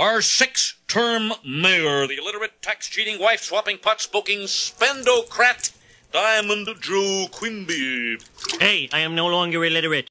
our six-term mayor, the illiterate, tax-cheating, wife-swapping, pot-smoking, spendocrat, Diamond Joe Quimby. Hey, I am no longer illiterate.